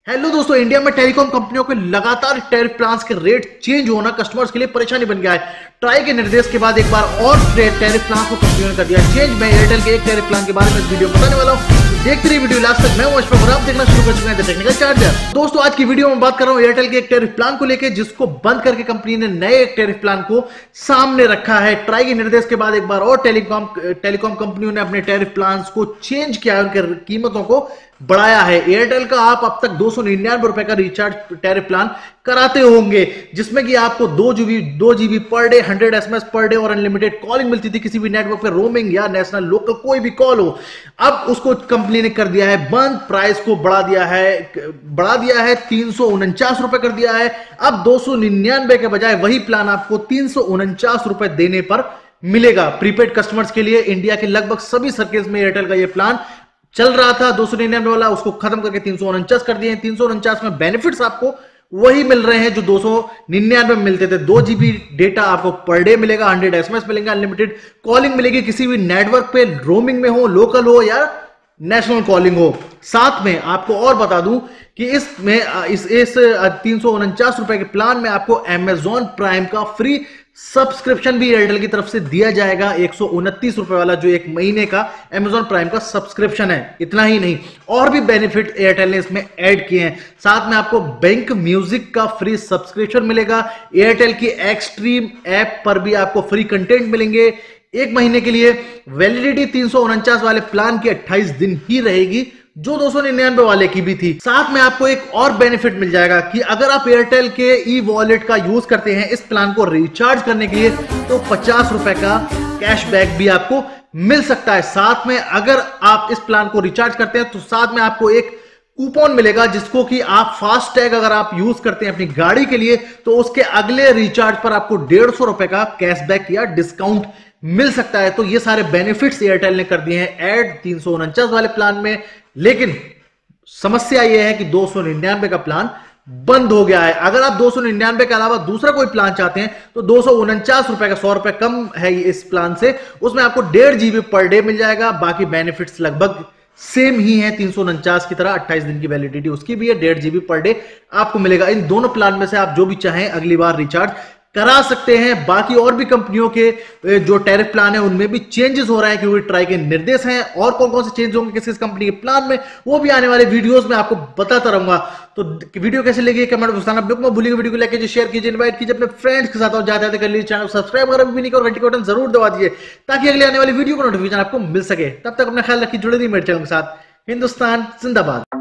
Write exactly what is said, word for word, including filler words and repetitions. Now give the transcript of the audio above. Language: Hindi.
हेलो दोस्तों, इंडिया में टेलीकॉम कंपनियों के लगातार टैरिफ प्लान्स के रेट चेंज होना कस्टमर्स के लिए परेशानी बन गया है। ट्राई के निर्देश के बाद एक बार और टैरिफ प्लान को कंपनियों ने कर दिया चेंज। मैं एयरटेल के एक टैरिफ प्लान के बारे में इस वीडियो बताने वाला हूं। देखते रहिए वीडियो लास्ट तक। मैं हूं अशफाक और आप देखना शुरू कर चुके हैं द टेक्निकल चार्जर। दोस्तों, आज की वीडियो में बात कर रहा हूं एयरटेल के एक टैरिफ प्लान को लेकर, जिसको बंद करके कंपनी ने नए एक टैरिफ प्लान को सामने रखा है। ट्राई के निर्देश के बाद एक बार और टेलीकॉम टेलीकॉम कंपनियों ने अपने टैरिफ प्लान को चेंज किया है, उनके कीमतों को बढ़ाया है। एयरटेल का आप अब तक दो सौ निन्यानवे रुपए का रिचार्ज टैरिफ प्लान कराते होंगे, जिसमें कि आपको दो जीबी दो GB per day, hundred SMS per day और अनलिमिटेड कॉलिंग मिलती थी किसी भी नेटवर्क पे, रोमिंग या नेशनल लोकल कोई भी कॉल हो। अब उसको कंपनी ने कर दिया है बंद, प्राइस को बढ़ा दिया है बढ़ा दिया है तीन सौ उनचास रुपए कर दिया है। अब दो सौ निन्यानवे के बजाय वही प्लान आपको तीन सौ उनचास रुपए देने पर मिलेगा। प्रीपेड कस्टमर्स के लिए इंडिया के लगभग सभी सर्किल्स में एयरटेल का यह प्लान चल रहा था। दो सौ निन्यानवे वाला उसको खत्म करके तीन सौ उनचास कर दिए। तीन सौ उनचास में बेनिफिट्स आपको वही मिल रहे हैं जो दो सौ निन्यानवे में मिलते थे। दो जीबी डेटा आपको पर डे मिलेगा, हंड्रेड एसएमएस मिलेंगे, अनलिमिटेड कॉलिंग मिलेगी किसी भी नेटवर्क पे, रोमिंग में हो, लोकल हो या नेशनल कॉलिंग हो। साथ में आपको और बता दूं कि इसमें इस इस तीन सौ उनचास रुपए के प्लान में आपको अमेजॉन प्राइम का फ्री सब्सक्रिप्शन भी एयरटेल की तरफ से दिया जाएगा। एक सौ उनतीस रुपए वाला जो एक महीने का अमेजॉन प्राइम का सब्सक्रिप्शन है। इतना ही नहीं, और भी बेनिफिट एयरटेल ने इसमें ऐड किए हैं। साथ में आपको बैंक म्यूजिक का फ्री सब्सक्रिप्शन मिलेगा। एयरटेल की एक्सट्रीम ऐप पर भी आपको फ्री कंटेंट मिलेंगे एक महीने के लिए। वैलिडिटी तीन सौ उनचास वाले प्लान की अट्ठाईस दिन ही रहेगी, जो दो सौ निन्यानवे वाले की भी थी। साथ में आपको एक और बेनिफिट मिल जाएगा कि अगर आप एयरटेल के ई वॉलेट का यूज करते हैं इस प्लान को रिचार्ज करने के लिए, तो पचास रुपए का कैशबैक भी आपको मिल सकता है। साथ में अगर आप इस प्लान को रिचार्ज करते हैं तो साथ में आपको एक कूपन मिलेगा, जिसको कि आप फास्ट टैग अगर आप यूज करते हैं अपनी गाड़ी के लिए, तो उसके अगले रिचार्ज पर आपको डेढ़ सौ रुपए का कैशबैक या डिस्काउंट मिल सकता है। तो ये सारे बेनिफिट्स एयरटेल ने कर दिए हैं ऐड तीन सौ उनचास वाले प्लान में। लेकिन समस्या यह है कि दो सौ निन्यानवे का प्लान बंद हो गया है। अगर आप दो सौ निन्यानवे के अलावा दूसरा कोई प्लान चाहते हैं तो दो सौ उनचास रुपए का, सौ रुपए कम है इस प्लान से, उसमें आपको डेढ़ जीबी पर डे मिल जाएगा। बाकी बेनिफिट्स लगभग सेम ही है तीन सौ उनचास की तरह। अट्ठाईस दिन की वैलिडिटी उसकी भी है, डेढ़ जीबी पर डे आपको मिलेगा। इन दोनों प्लान में से आप जो भी चाहें अगली बार रिचार्ज करा सकते हैं। बाकी और भी कंपनियों के जो टैरिफ प्लान है उनमें भी चेंजेस हो रहे हैं, क्योंकि ट्राई के निर्देश हैं। और कौन कौन से चेंज होंगे किस किस कंपनी के प्लान में, वो भी आने वाले वीडियोस में आपको बताता रहूंगा। तो वीडियो कैसे लगी कमेंट में बताना बिल्कुल मत भूलिएगा। वीडियो को लाइक कीजिए, शेयर कीजिए, इनवाइट कीजिए अपने फ्रेंड्स के साथ, और जाते जाते कर लीजिए चैनल सब्सक्राइब अगर अभी नहीं किया और घंटी का बटन जरूर दबा दीजिए, ताकि अगले आने वाली वीडियो का नोटिफिकेशन आपको मिल सके। तब तक अपना ख्याल रखिए, जुड़े रहिए मेरे चैनल के साथ। हिंदुस्तान जिंदाबाद।